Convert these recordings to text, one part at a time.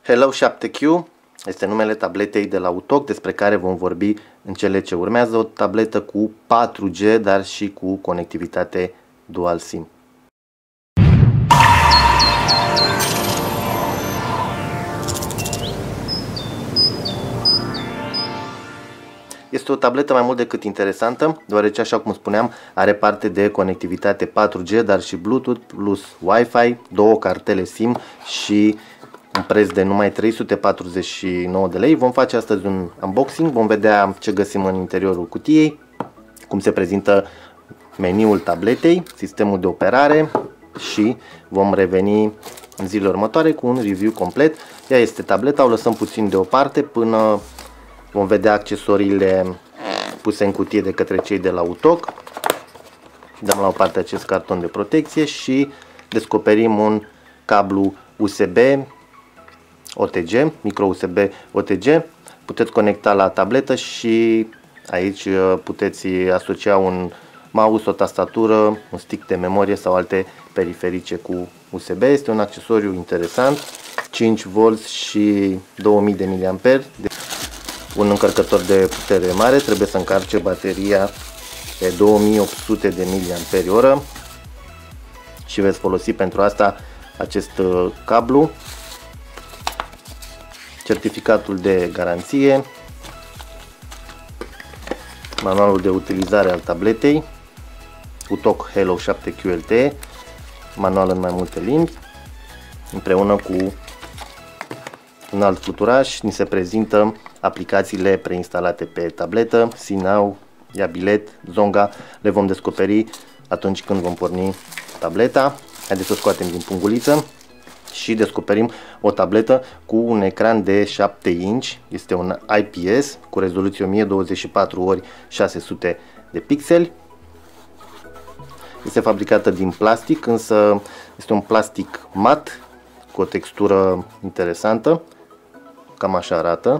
Hello 7Q este numele tabletei de la UTOC despre care vom vorbi în cele ce urmează, o tabletă cu 4G, dar și cu conectivitate Dual SIM. Este o tabletă mai mult decât interesantă, deoarece, așa cum spuneam, are parte de conectivitate 4G, dar și Bluetooth plus Wi-Fi, două cartele SIM și un preț de numai 349 de lei. Vom face astăzi un unboxing, vom vedea ce găsim în interiorul cutiei, cum se prezintă meniul tabletei, sistemul de operare și vom reveni în zilele următoare cu un review complet. Ea este tableta, o lăsăm puțin deoparte până vom vedea accesoriile puse în cutie de către cei de la UTOC. Dăm la o parte acest carton de protecție și descoperim un cablu USB OTG, micro USB OTG. Puteți conecta la tabletă și aici puteți asocia un mouse, o tastatură, un stick de memorie sau alte periferice cu USB. Este un accesoriu interesant, 5V și 2000 de mAh. Un încărcător de putere mare, trebuie să încarce bateria de 2800 de mAh și veți folosi pentru asta acest cablu, certificatul de garanție, manualul de utilizare al tabletei, UTOC Hello 7Q LTE, manual în mai multe limbi, împreună cu un alt fluturaș. Ni se prezintă aplicațiile preinstalate pe tabletă, Sinau, Iabilet, Zonga. Le vom descoperi atunci când vom porni tableta. Haideți să o scoatem din punguliță și descoperim o tabletă cu un ecran de 7 inch. Este un IPS cu rezoluție 1024 x 600 de pixeli. Este fabricată din plastic, însă este un plastic mat cu o textură interesantă. Cam așa arată.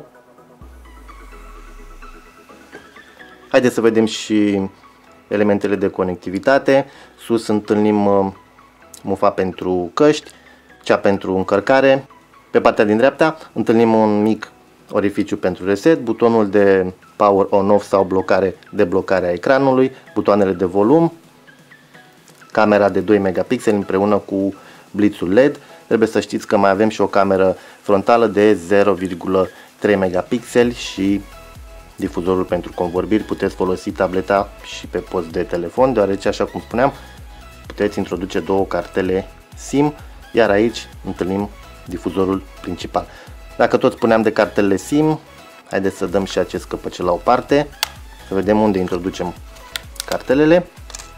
Haideți să vedem și elementele de conectivitate. Sus întâlnim mufa pentru căști, cea pentru încărcare. Pe partea din dreapta întâlnim un mic orificiu pentru reset, butonul de power on-off sau blocare, deblocare a ecranului, butoanele de volum, camera de 2 megapixeli împreună cu blitzul LED. Trebuie să știți că mai avem și o cameră frontală de 0,3 megapixeli și difuzorul pentru convorbiri. Puteți folosi tableta și pe post de telefon, deoarece, așa cum spuneam, puteți introduce două cartele SIM, iar aici întâlnim difuzorul principal. Dacă tot spuneam de cartele SIM, haideți să dăm și acest căpăcel la o parte, să vedem unde introducem cartelele.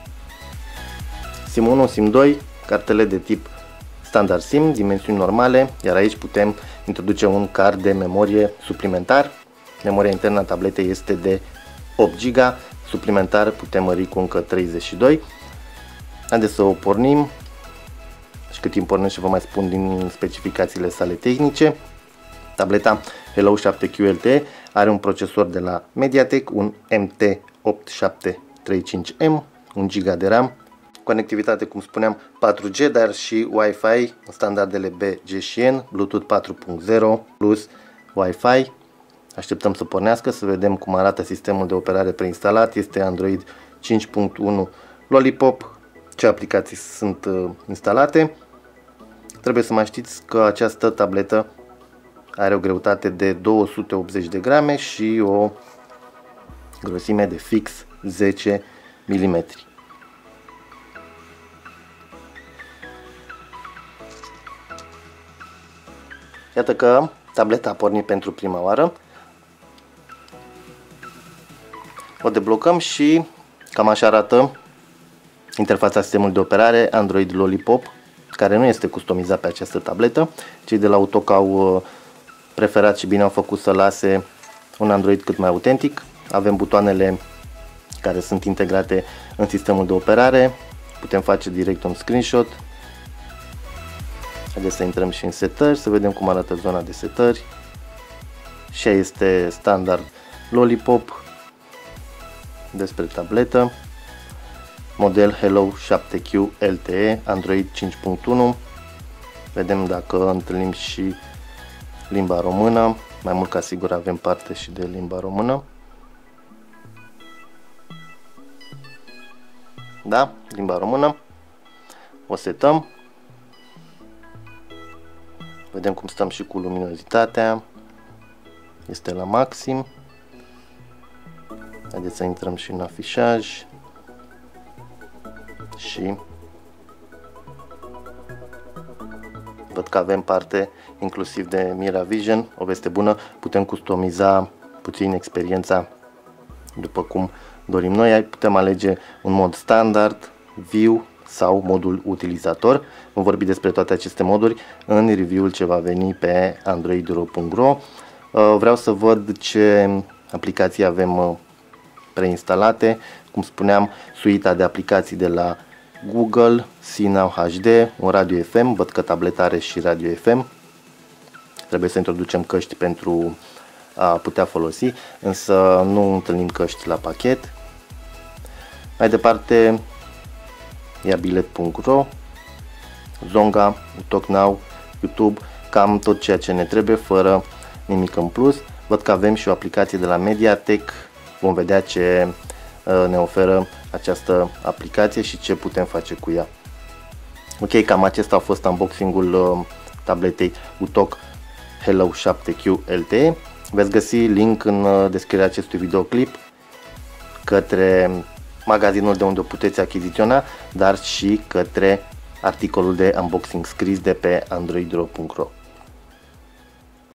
SIM 1, SIM 2, cartele de tip standard SIM, dimensiuni normale, iar aici putem introduce un card de memorie suplimentar. Memoria internă a tabletei este de 8 GB, suplimentar putem mări cu încă 32. Haideți să o pornim și cât timp pornim și vă mai spun din specificațiile sale tehnice. Tableta Hello 7Q LTE are un procesor de la Mediatek, un MT8735M, 1 GB de RAM, conectivitate, cum spuneam, 4G, dar și Wi-Fi în standardele BG și N, Bluetooth 4.0 plus Wi-Fi. Așteptăm să pornească, să vedem cum arată sistemul de operare preinstalat. Este Android 5.1 Lollipop. Ce aplicații sunt instalate? Trebuie să mai știți că această tabletă are o greutate de 280 de grame și o grosime de fix 10 mm. Iată că tableta a pornit pentru prima oară. O deblocăm și cam așa arată interfața sistemului de operare Android Lollipop, care nu este customizat pe această tabletă. Cei de la UTOC au preferat și bine au făcut să lase un Android cât mai autentic. Avem butoanele care sunt integrate în sistemul de operare. Putem face direct un screenshot. Haideți să intrăm și în setări, să vedem cum arată zona de setări. Și este standard Lollipop. Despre tabletă, model Hello 7Q LTE, Android 5.1. Vedem dacă întâlnim și limba română, mai mult ca sigur avem parte și de limba română. Da, limba română. O setăm. Vedem cum stăm și cu luminozitatea. Este la maxim. Haideți să intrăm și în afișaj. Și văd că avem parte inclusiv de MiraVision. O veste bună, putem customiza puțin experiența după cum dorim noi. Putem alege un mod standard, view sau modul utilizator. Vom vorbi despre toate aceste moduri în review-ul ce va veni pe android.ro. Vreau să văd ce aplicații avem preinstalate. Cum spuneam, suita de aplicații de la Google, SeeNow HD, un radio FM. Văd că tableta are și radio FM. Trebuie să introducem căști pentru a putea folosi, însă nu întâlnim căști la pachet. Mai departe, iabilet.ro, Zonga, TalkNow, YouTube, cam tot ceea ce ne trebuie, fără nimic în plus. Văd că avem și o aplicație de la Mediatek. Vom vedea ce ne oferă această aplicație și ce putem face cu ea. Ok, cam acesta a fost unboxing-ul tabletei UTOC Hello 7Q LTE. Veți găsi link în descrierea acestui videoclip către magazinul de unde o puteți achiziționa, dar și către articolul de unboxing scris de pe android.ro.